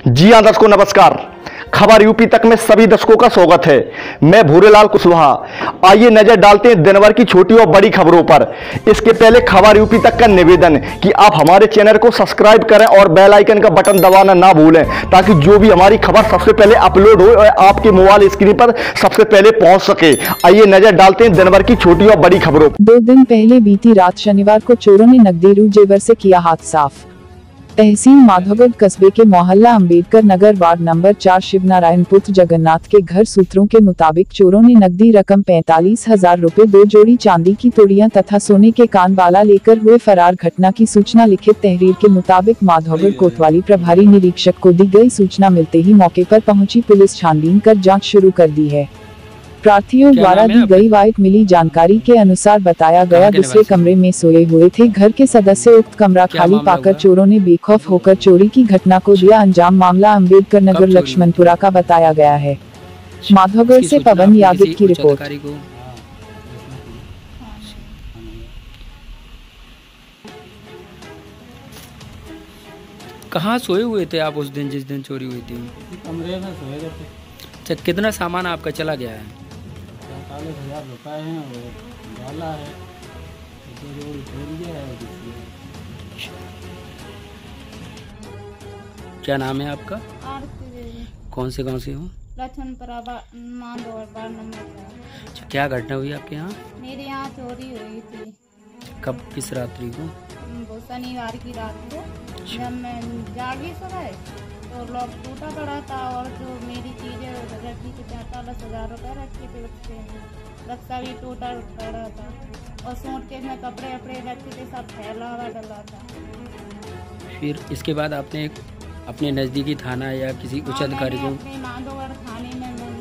जी हाँ दर्शकों नमस्कार। खबर यूपी तक में सभी दर्शकों का स्वागत है। मैं भूरेलाल कुशवाहा। आइए नजर डालते हैं दिन भर की छोटी और बड़ी खबरों पर। इसके पहले खबर यूपी तक का निवेदन कि आप हमारे चैनल को सब्सक्राइब करें और बेल आइकन का बटन दबाना ना भूलें, ताकि जो भी हमारी खबर सबसे पहले अपलोड हो और आपके मोबाइल स्क्रीन पर सबसे पहले पहुंच सके। आइए नजर डालते हैं दिन भर की छोटी और बड़ी खबरों पर। 2 दिन पहले बीती रात शनिवार को चोरों ने नकदी जेवर से किया हाथ साफ। तहसील माधोगढ़ कस्बे के मोहल्ला अंबेडकर नगर वार्ड नंबर 4 शिवनारायण पुत्र जगन्नाथ के घर सूत्रों के मुताबिक चोरों ने नकदी रकम 45,000 रुपए, 2 जोड़ी चांदी की तोड़ियां तथा सोने के कान बाला लेकर हुए फरार। घटना की सूचना लिखित तहरीर के मुताबिक माधोगढ़ कोतवाली प्रभारी निरीक्षक को दी गई सूचना मिलते ही मौके पर पहुंची पुलिस छानबीन कर जाँच शुरू कर दी है। प्रार्थियों द्वारा दी गई वाइट मिली जानकारी के अनुसार बताया गया दूसरे कमरे में सोए हुए थे घर के सदस्य। उक्त कमरा खाली पाकर चोरों ने बेखौफ होकर चोरी की घटना को दिया अंजाम। मामला अंबेडकर नगर लक्ष्मणपुरा का बताया गया है। माधोगढ़ से पवन यादव की रिपोर्ट। कहाँ सोए हुए थे आप उस दिन जिस दिन चोरी हुई थी? कमरे में सोए थे। अच्छा, कितना सामान आपका चला गया है? 45,000 रुपये हैं और डाला है, क्या नाम है आपका? कौन से गांव से हो? Laxmanpura Madhogarh ward number 4। क्या घटना हुई आपके यहाँ? मेरे यहाँ चोरी हुई थी। कब, किस रात्रि को? वो शनिवार की रात को जब मैं जागी सुबह तो लॉक टूटा पड़ा था और जो मेरी चीज़ें रखी थी 45,000 रुपये रखे थे, उससे बक्सा भी टूटा पड़ा था और सूट के में कपड़े वपड़े रखे थे, सब फैला हुआ डला था। फिर इसके बाद आपने अपने नज़दीकी थाना या किसी उच्च अधिकारी को? अपने माधोगढ़ थाने में